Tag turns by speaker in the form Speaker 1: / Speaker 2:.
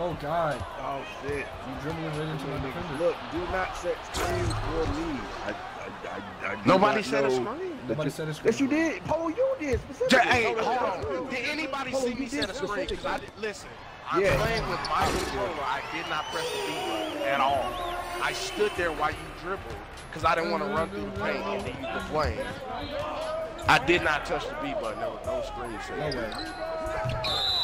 Speaker 1: Oh God.
Speaker 2: Oh shit.
Speaker 1: You dribbling right into my defender.
Speaker 2: Look, do not set screens for me.
Speaker 3: Nobody set a screen.
Speaker 1: Nobody set a screen.
Speaker 2: Yes, you did. Polo, you did specifically.
Speaker 3: Hey, hold on. Did anybody see me set a screen? Listen, I'm playing with my controller. I did not press the B button at all. I stood there while you dribbled because I didn't want to run through the paint and then use the flame. I did not touch the B button. There was no screen set.
Speaker 1: No way.